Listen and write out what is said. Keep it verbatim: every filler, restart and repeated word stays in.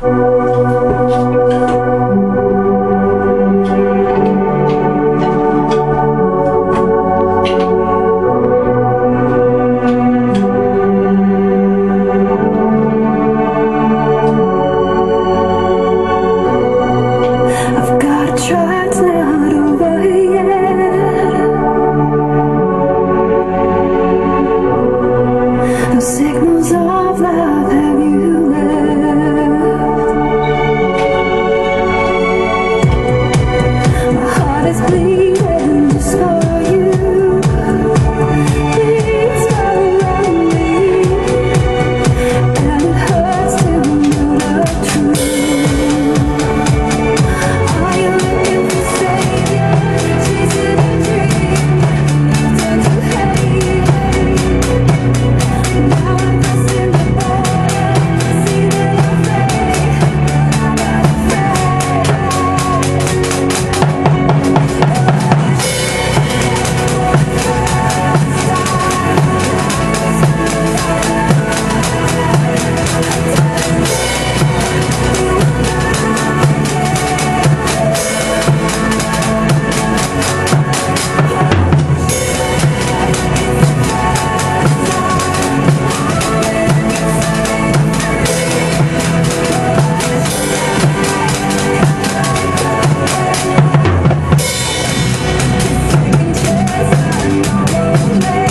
Signals of love, have you left? My heart is bleeding just for you. Please follow me, and it hurts to know the truth. Are you looking for savior, chasing a dream, turn to hate? Now I'm crossing the border, see that I'm fake, I'm not afraid.